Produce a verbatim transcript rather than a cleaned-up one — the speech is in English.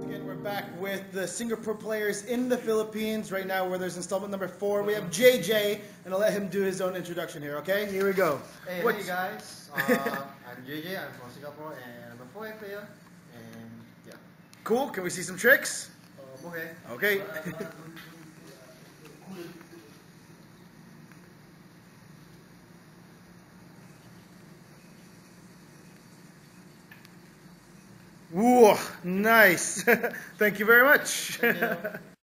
again, we're back with the Singapore players in the Philippines right now, where there's installment number four. We have J J, and I'll let him do his own introduction here. Okay, here we go. Hey, What's... hey guys, uh, I'm J J. I'm from Singapore, and I'm a four A player. And yeah. Cool. Can we see some tricks? Um, okay. Okay. Whoa, nice. Thank you very much. Thank you.